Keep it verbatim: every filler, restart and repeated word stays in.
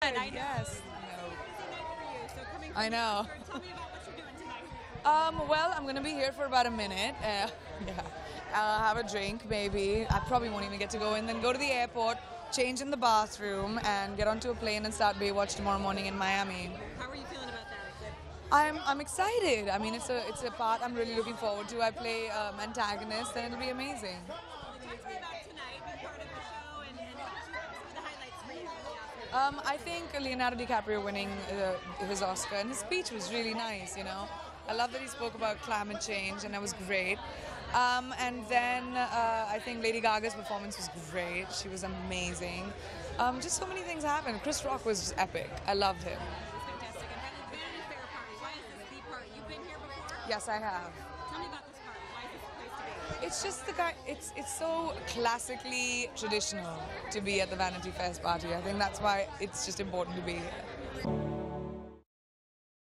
I know. Yes. No. I know. Tell me about what you're doing tonight. Um, well, I'm going to be here for about a minute. Uh, yeah. I'll have a drink, maybe. I probably won't even get to go in. Then go to the airport, change in the bathroom, and get onto a plane and start Baywatch tomorrow morning in Miami. How are you feeling about that? Is it I'm I'm excited. I mean, it's a it's a part I'm really looking forward to. I play um, antagonist, and it'll be amazing. Talk to me about tonight, being part of the show, and, and what you, some of the highlights for you from the Oscars. Um, I think Leonardo DiCaprio winning uh, his Oscar, and his speech was really nice. You know, I love that he spoke about climate change, and that was great. Um, and then uh, I think Lady Gaga's performance was great. She was amazing. Um, just so many things happened. Chris Rock was epic. I loved him. Fantastic. And Vanity Fair party. Why is this the party? You've been here before? Yes, I have. Tell me about this party. Why is this the place to be? It's just the guy. It's it's so classically traditional to be at the Vanity Fair party. I think that's why it's just important to be here.